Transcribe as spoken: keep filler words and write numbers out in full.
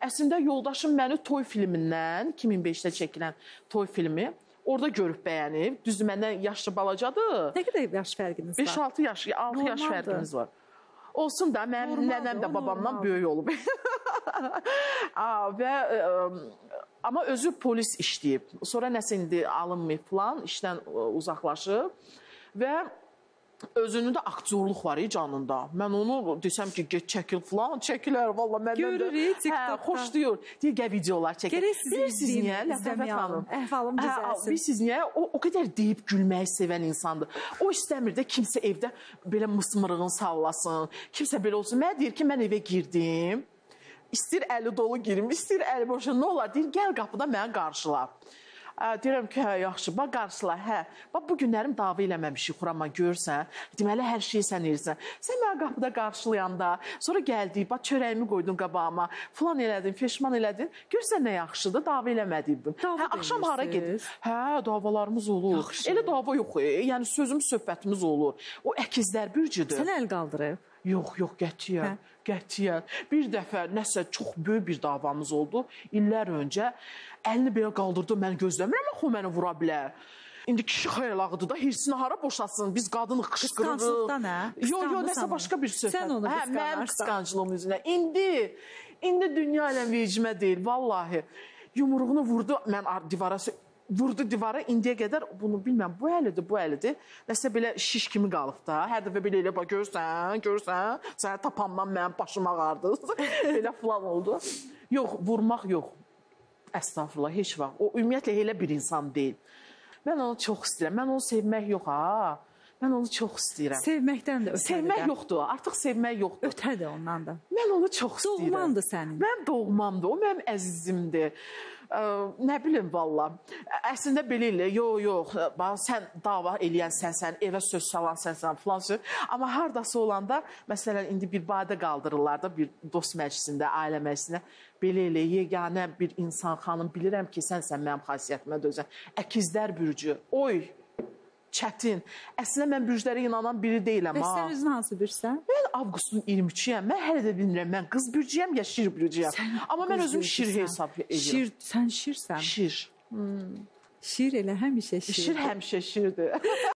Əslində yoldaşım məni Toy filmindən, iki min beşdə çəkilən Toy filmi, orada görüb bəyənib. Düzdür, məndən yaşlı balacadır. Nə qədər yaş fərqiniz var? beş altı yaş, altı yaş fərqimiz var. Olsun da, mənim nənəm də babamdan böyük olub. Və, amma özü polis işləyib. Sonra nəsə indi alınmayıb falan, işdən uzaqlaşıb. Və özünün də aktyorluq var canında. Mən onu desəm ki, get çəkil falan, çəkilər valla məndən də. Görürük TikTokda. Xoşlayır. Deyir, gəl videolar çəkil. Gərək sizi bilirsiniz niyə? izləməyə alın. Əhvalım düzəlsin. Bilirsiniz niyə? O, o qədər deyib gülməyi sevən insandır. O istəmir də kimsə evdə belə mısmırığını sallasın. Kimsə belə olsun. Mənə deyir ki, mən evə girdim. İstir əli dolu girim, istir əli boşa. Nə olar? Deyir, gəl qapıda mənə qarşıla. Deyirəm ki, hə, yaxşı, bax, qarşıla, hə. Bax, bu günlərim dava eləməmişik, xurama görsən. Deməli, hər şeyi sən edirsən. Sən mənə qapıda qarşılayanda, sonra gəldik, bax, çörəyimi qoydun qabağıma, filan elədin, feşman elədin. Görsən nə yaxşıdır, dava eləmədiyim. Hə, axşam hara gedir? Hə, davalarımız olur. Yaxşı. Elə dava yox, yəni sözümüz, söhbətimiz olur. O əkizlər bürcüdür. Sən əl qaldırıb? Yox, yox, qətiyyən, qətiyyən. Bir dəfə nəsə çox böyük bir davamız oldu. İllər öncə əlini belə qaldırdı, mən gözləmirəm, axı o məni vura bilər. İndi kişi xeyalağıdır da, hirsini hara boşasın, biz qadını qışqırırıq. Qısqanclıqdan hə? Yox, yox, nəsə başqa bir söhbət. Sən onu qısqanarsan. Hə, mənim qısqancılığım üzrə. İndi, indi dünya ilə vecimə deyil, vallahi. Yumruğunu vurdu, mən divara vurdu divara, indiyə qədər bunu bilməm, bu əlidir, bu əlidir. Nəsə belə şiş kimi qalıb da. Hər dəfə belə elə bax, görsən, görsən, sənə tapandan mənim başım ağardı. Elə falan oldu. Yox, vurmaq yox. Əstağfurullah, heç vaxt. O ümumiyyətlə elə bir insan deyil. Mən onu çox istəyirəm. Mən onu sevmək yox, ha. Mən onu çox istəyirəm. Sevməkdən də ötədir. Sevmək yoxdur, artıq sevmək yoxdur. Ötədir ondan da. Mən onu çox istəyirəm. Doğmandır sənin. Mənim doğmamdır, o mənim əzizimdir. Ə, nə bilim, valla. Əslində belə elə, yox, yox, sən dava eləyən sənsən, evə söz salan sənsən, filan söz. Amma haradası olanda, məsələn, indi bir badə qaldırırlar da, bir dost məclisində, ailə məclisində. Belə elə, yeganə bir insan xanım, bilirəm ki, sənsən mənim xasiyyətimə dözən. Əkizlər bürcü, oy, çətin. Əslində, mən bürclərə inanan biri deyiləm. Bəs sən özün hansı bürcsən? Mən avqustun iyirmi üçüyəm. Mən hələ də bilmirəm, mən qız bürcüyəm ya şir bürcüyəm. Amma mən özüm şir hesab edirəm. Şir, sən şirsən. Şir. Hmm. Şir elə həmişə şir. Şir həmişə şirdir.